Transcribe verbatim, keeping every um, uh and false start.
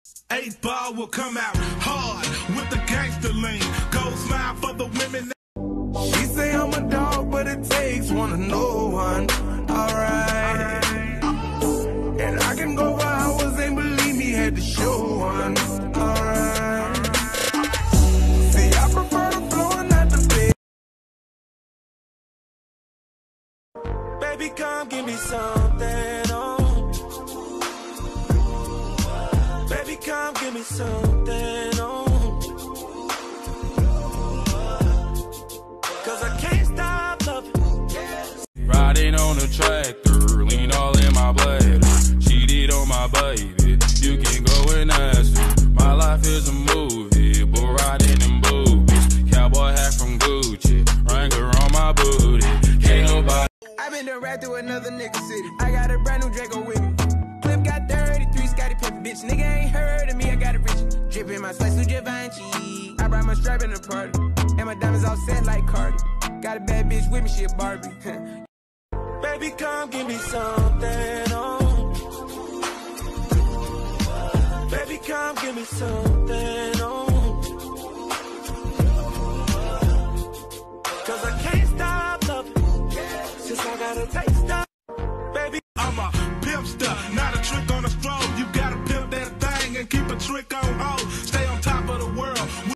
Eight ball will come out hard with the gangster lean. Go smile for the women. She say I'm a dog, but it takes one to know one. Alright. And I can go for hours, ain't believe me, had to show one. Alright. See, I prefer the flow and not the bed. Baby, come give me something, oh. Baby, come give me something, oh. Cause I can't stop loving. Riding on a tractor, lean all in my bladder. Cheated on my baby, you can go and ask her. My life is a movie, but riding in boobies. Cowboy hat from Gucci, Wrangler on my booty. Can't nobody. I been done right through another nigga city. I got a brand new Draco with me. Clip got thirty-three, Scotty Pippen, bitch. Nigga ain't heard of me, I got it rich. Drippin' my slice with Givenchy. I brought my strap in the party. And my diamonds all set like Cardi. Got a bad bitch with me, she a Barbie. Baby, come give me something, oh. Baby, come give me something, oh. Cause I can't stop loving since I got a taste of. Baby, I'm a pimpster, not a trick